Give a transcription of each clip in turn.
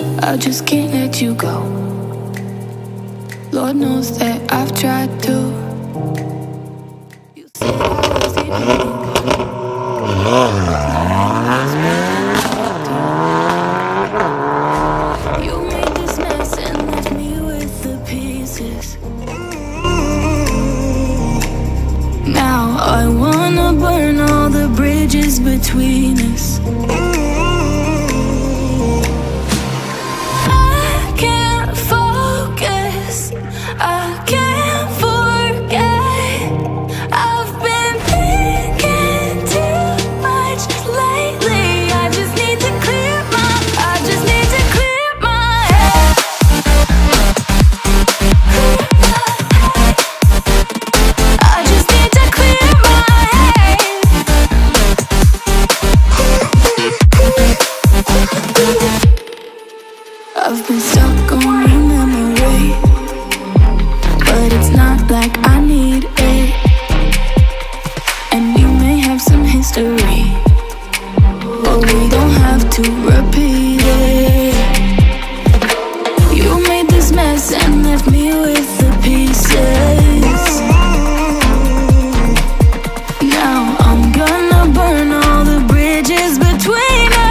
I just can't let you go. Lord knows that I've tried to. You said I was you made this mess and left me with the pieces. Now I wanna burn all the bridges between us. I've been stuck on your memory, but it's not like I need it. And you may have some history, but we don't have to repeat it. You made this mess and left me with the pieces. Now I'm gonna burn all the bridges between us.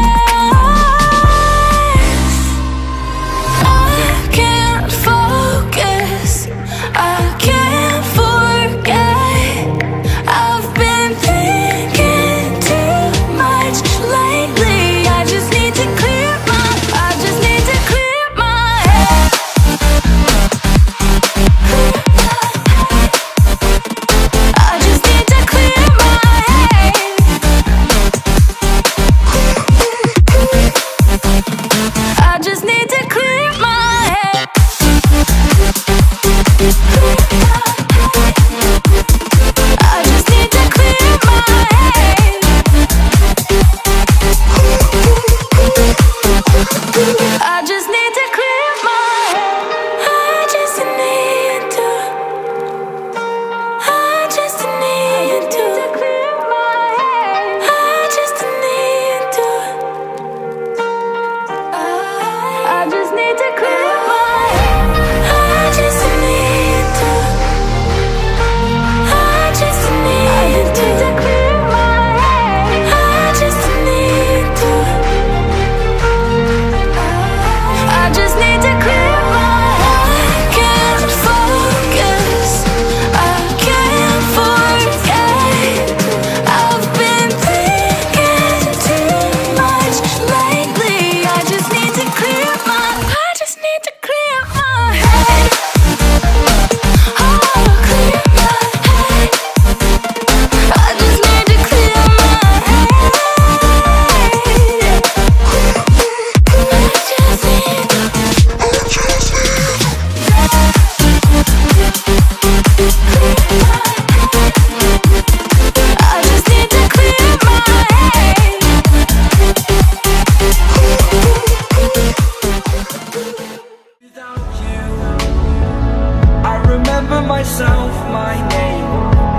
Myself, my name,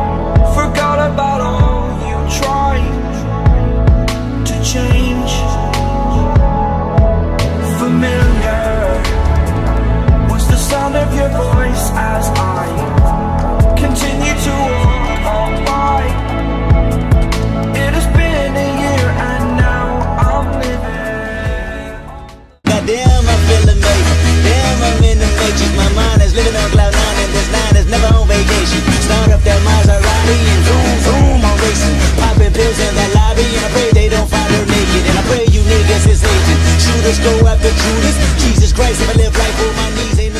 forgot about all you tried to change. Familiar was the sound of your voice as I continue to walk on by. It has been a year and now I'm living. Goddamn, I feel amazing. Damn, I'm in the matrix. My mind is living on cloud nine, and this nine is never on vacation. Start up that Maserati and zoom, zoom, I'm racing. Popping pills in that lobby, and I pray they don't find her naked. And I pray you niggas is agent. Shooters go after Judas. Jesus Christ, if I live life on my knees, ain't